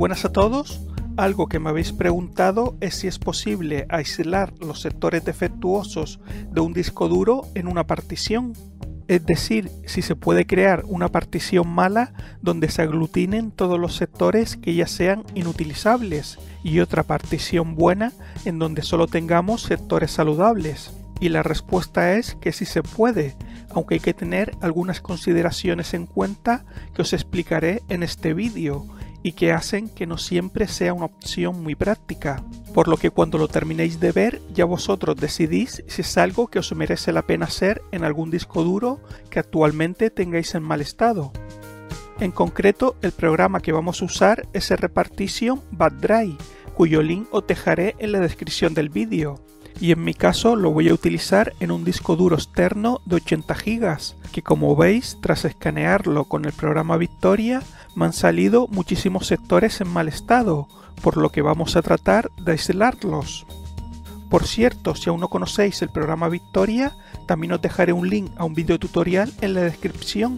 Buenas a todos. Algo que me habéis preguntado es si es posible aislar los sectores defectuosos de un disco duro en una partición. Es decir, si se puede crear una partición mala donde se aglutinen todos los sectores que ya sean inutilizables y otra partición buena en donde solo tengamos sectores saludables. Y la respuesta es que sí se puede, aunque hay que tener algunas consideraciones en cuenta que os explicaré en este vídeo y que hacen que no siempre sea una opción muy práctica, por lo que cuando lo terminéis de ver ya vosotros decidís si es algo que os merece la pena hacer en algún disco duro que actualmente tengáis en mal estado. En concreto, el programa que vamos a usar es Repartition Bad Drive, cuyo link os dejaré en la descripción del vídeo. Y en mi caso lo voy a utilizar en un disco duro externo de 80 GB, que como veis, tras escanearlo con el programa Victoria, me han salido muchísimos sectores en mal estado, por lo que vamos a tratar de aislarlos. Por cierto, si aún no conocéis el programa Victoria, también os dejaré un link a un video tutorial en la descripción.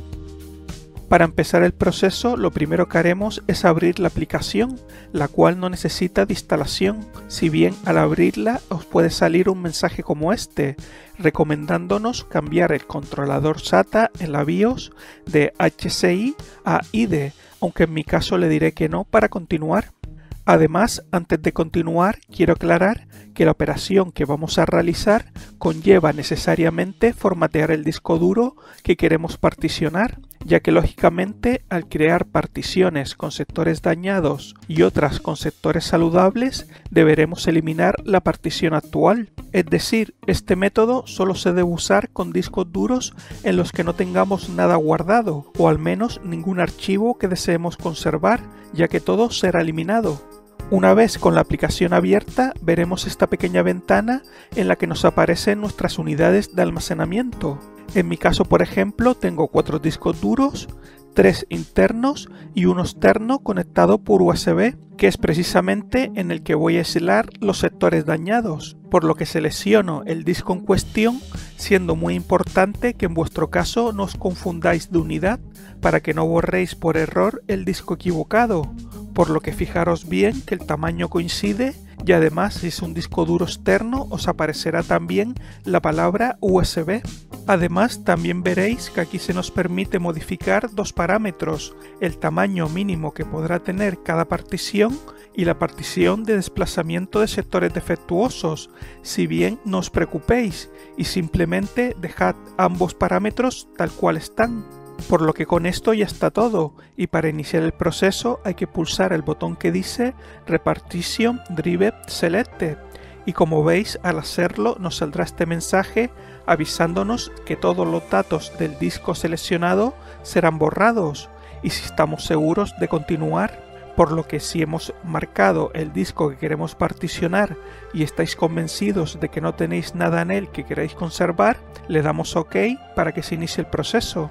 Para empezar el proceso, lo primero que haremos es abrir la aplicación, la cual no necesita de instalación, si bien al abrirla os puede salir un mensaje como este, recomendándonos cambiar el controlador SATA en la BIOS de HCI a IDE, aunque en mi caso le diré que no para continuar. Además, antes de continuar, quiero aclarar que la operación que vamos a realizar conlleva necesariamente formatear el disco duro que queremos particionar, ya que lógicamente al crear particiones con sectores dañados y otras con sectores saludables, deberemos eliminar la partición actual. Es decir, este método solo se debe usar con discos duros en los que no tengamos nada guardado, o al menos ningún archivo que deseemos conservar, ya que todo será eliminado. Una vez con la aplicación abierta, veremos esta pequeña ventana en la que nos aparecen nuestras unidades de almacenamiento. En mi caso, por ejemplo, tengo 4 discos duros, 3 internos y uno externo conectado por USB, que es precisamente en el que voy a aislar los sectores dañados, por lo que selecciono el disco en cuestión, siendo muy importante que en vuestro caso no os confundáis de unidad para que no borréis por error el disco equivocado, por lo que fijaros bien que el tamaño coincide y además si es un disco duro externo os aparecerá también la palabra USB. Además también veréis que aquí se nos permite modificar dos parámetros, el tamaño mínimo que podrá tener cada partición y la partición de desplazamiento de sectores defectuosos, si bien no os preocupéis y simplemente dejad ambos parámetros tal cual están. Por lo que con esto ya está todo, y para iniciar el proceso hay que pulsar el botón que dice Repartition Drive Selected, y como veis al hacerlo nos saldrá este mensaje avisándonos que todos los datos del disco seleccionado serán borrados, y si estamos seguros de continuar, por lo que si hemos marcado el disco que queremos particionar y estáis convencidos de que no tenéis nada en él que queráis conservar, le damos OK para que se inicie el proceso.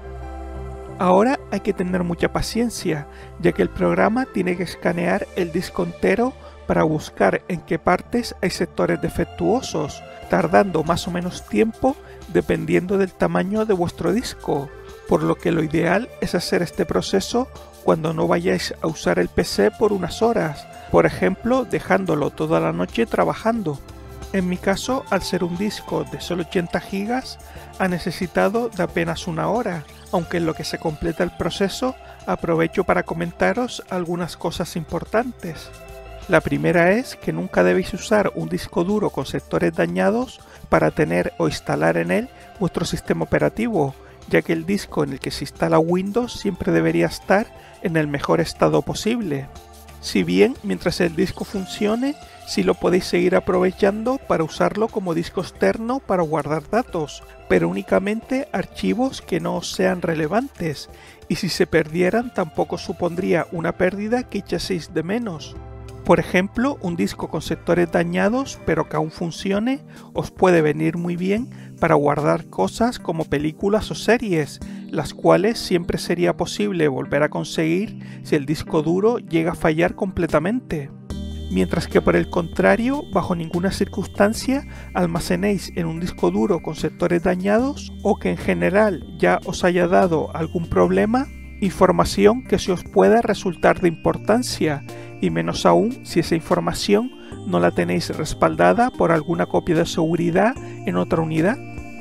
Ahora hay que tener mucha paciencia, ya que el programa tiene que escanear el disco entero para buscar en qué partes hay sectores defectuosos, tardando más o menos tiempo dependiendo del tamaño de vuestro disco, por lo que lo ideal es hacer este proceso cuando no vayáis a usar el PC por unas horas, por ejemplo dejándolo toda la noche trabajando. En mi caso, al ser un disco de solo 80 GB, ha necesitado de apenas una hora, aunque en lo que se completa el proceso aprovecho para comentaros algunas cosas importantes. La primera es que nunca debéis usar un disco duro con sectores dañados para tener o instalar en él vuestro sistema operativo, ya que el disco en el que se instala Windows siempre debería estar en el mejor estado posible. Si bien mientras el disco funcione, sí lo podéis seguir aprovechando para usarlo como disco externo para guardar datos, pero únicamente archivos que no os sean relevantes, y si se perdieran tampoco supondría una pérdida que echaseis de menos. Por ejemplo, un disco con sectores dañados pero que aún funcione os puede venir muy bien para guardar cosas como películas o series, las cuales siempre sería posible volver a conseguir si el disco duro llega a fallar completamente. Mientras que por el contrario, bajo ninguna circunstancia almacenéis en un disco duro con sectores dañados o que en general ya os haya dado algún problema información que se os pueda resultar de importancia y menos aún si esa información no la tenéis respaldada por alguna copia de seguridad en otra unidad.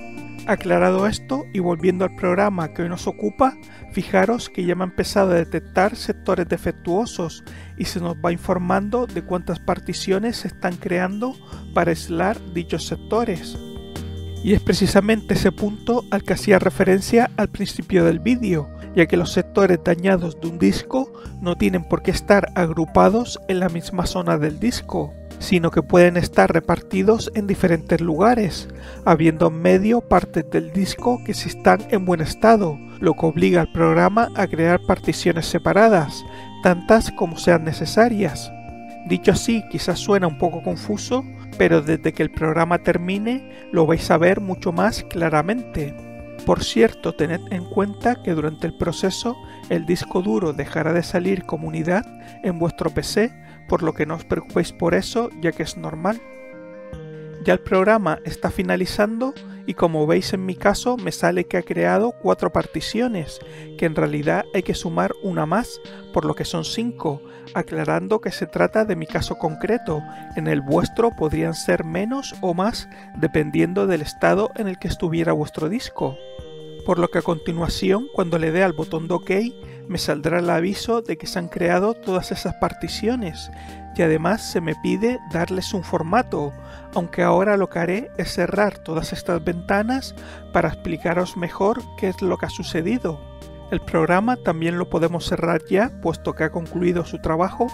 Aclarado esto y volviendo al programa que hoy nos ocupa, fijaros que ya me ha empezado a detectar sectores defectuosos y se nos va informando de cuántas particiones se están creando para aislar dichos sectores. Y es precisamente ese punto al que hacía referencia al principio del vídeo, ya que los sectores dañados de un disco no tienen por qué estar agrupados en la misma zona del disco, sino que pueden estar repartidos en diferentes lugares, habiendo en medio partes del disco que sí están en buen estado, lo que obliga al programa a crear particiones separadas, tantas como sean necesarias. Dicho así, quizás suena un poco confuso, pero desde que el programa termine lo vais a ver mucho más claramente. Por cierto, tened en cuenta que durante el proceso el disco duro dejará de salir como unidad en vuestro PC, por lo que no os preocupéis por eso, ya que es normal. Ya el programa está finalizando y como veis en mi caso me sale que ha creado 4 particiones, que en realidad hay que sumar una más, por lo que son 5, aclarando que se trata de mi caso concreto. En el vuestro podrían ser menos o más dependiendo del estado en el que estuviera vuestro disco. Por lo que a continuación, cuando le dé al botón de OK, me saldrá el aviso de que se han creado todas esas particiones y además se me pide darles un formato, aunque ahora lo que haré es cerrar todas estas ventanas para explicaros mejor qué es lo que ha sucedido. El programa también lo podemos cerrar ya, puesto que ha concluido su trabajo.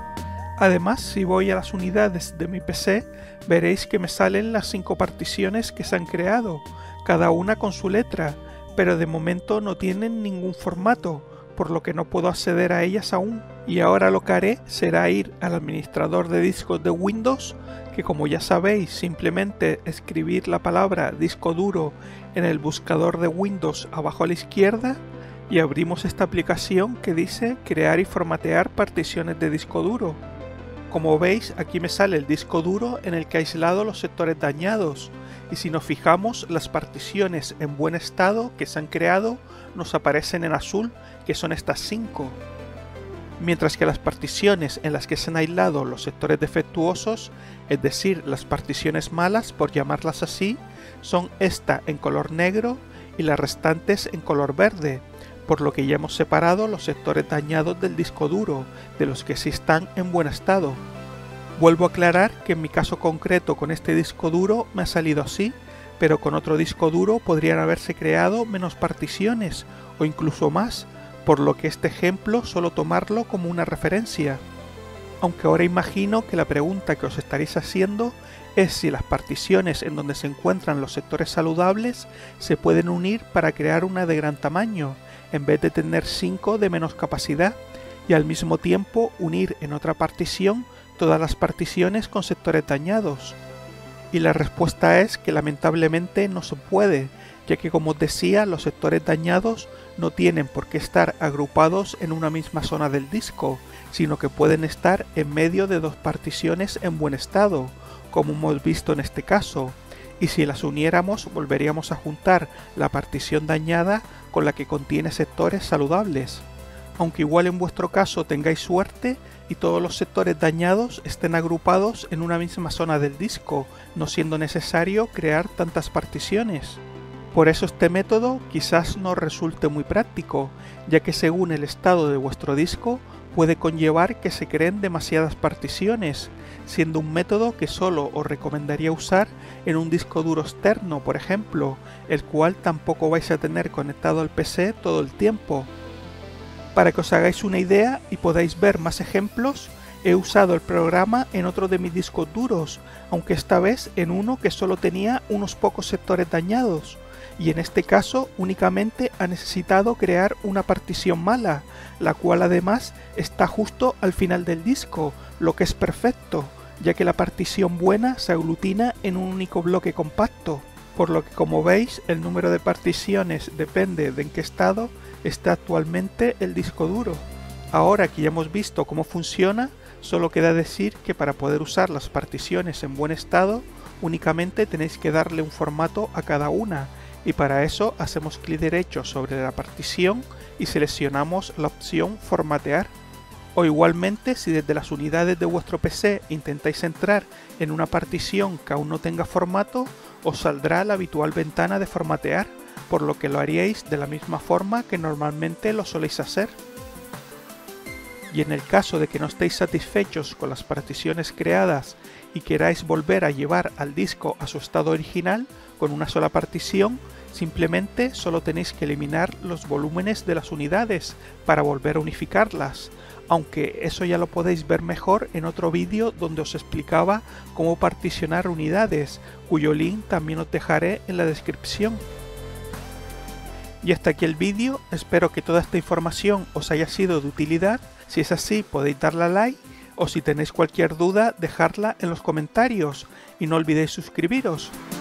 Además, si voy a las unidades de mi PC, veréis que me salen las 5 particiones que se han creado, cada una con su letra, pero de momento no tienen ningún formato, por lo que no puedo acceder a ellas aún. Y ahora lo que haré será ir al administrador de discos de Windows, que como ya sabéis, simplemente escribir la palabra disco duro en el buscador de Windows abajo a la izquierda, y abrimos esta aplicación que dice crear y formatear particiones de disco duro. Como veis, aquí me sale el disco duro en el que he aislado los sectores dañados, y si nos fijamos, las particiones en buen estado que se han creado nos aparecen en azul, que son estas 5. Mientras que las particiones en las que se han aislado los sectores defectuosos, es decir, las particiones malas por llamarlas así, son esta en color negro y las restantes en color verde, por lo que ya hemos separado los sectores dañados del disco duro, de los que sí están en buen estado. Vuelvo a aclarar que en mi caso concreto con este disco duro me ha salido así, pero con otro disco duro podrían haberse creado menos particiones o incluso más, por lo que este ejemplo solo tomarlo como una referencia. Aunque ahora imagino que la pregunta que os estaréis haciendo es si las particiones en donde se encuentran los sectores saludables se pueden unir para crear una de gran tamaño, en vez de tener 5 de menos capacidad, y al mismo tiempo unir en otra partición todas las particiones con sectores dañados. Y la respuesta es que lamentablemente no se puede, ya que como os decía, los sectores dañados no tienen por qué estar agrupados en una misma zona del disco, sino que pueden estar en medio de 2 particiones en buen estado, como hemos visto en este caso, y si las uniéramos volveríamos a juntar la partición dañada con la que contiene sectores saludables. Aunque igual en vuestro caso tengáis suerte y todos los sectores dañados estén agrupados en una misma zona del disco, no siendo necesario crear tantas particiones. Por eso este método quizás no resulte muy práctico, ya que según el estado de vuestro disco puede conllevar que se creen demasiadas particiones, siendo un método que solo os recomendaría usar en un disco duro externo, por ejemplo, el cual tampoco vais a tener conectado al PC todo el tiempo. Para que os hagáis una idea y podáis ver más ejemplos, he usado el programa en otro de mis discos duros, aunque esta vez en uno que solo tenía unos pocos sectores dañados, y en este caso únicamente ha necesitado crear una partición mala, la cual además está justo al final del disco, lo que es perfecto, ya que la partición buena se aglutina en un único bloque compacto, por lo que como veis el número de particiones depende de en qué estado está actualmente el disco duro. Ahora que ya hemos visto cómo funciona, solo queda decir que para poder usar las particiones en buen estado, únicamente tenéis que darle un formato a cada una, y para eso hacemos clic derecho sobre la partición y seleccionamos la opción formatear. O igualmente, si desde las unidades de vuestro PC intentáis entrar en una partición que aún no tenga formato, os saldrá la habitual ventana de formatear, por lo que lo haríais de la misma forma que normalmente lo soléis hacer. Y en el caso de que no estéis satisfechos con las particiones creadas y queráis volver a llevar al disco a su estado original con una sola partición, simplemente solo tenéis que eliminar los volúmenes de las unidades para volver a unificarlas, aunque eso ya lo podéis ver mejor en otro vídeo donde os explicaba cómo particionar unidades, cuyo link también os dejaré en la descripción. Y hasta aquí el vídeo, espero que toda esta información os haya sido de utilidad. Si es así, podéis darle a like, o si tenéis cualquier duda, dejadla en los comentarios y no olvidéis suscribiros.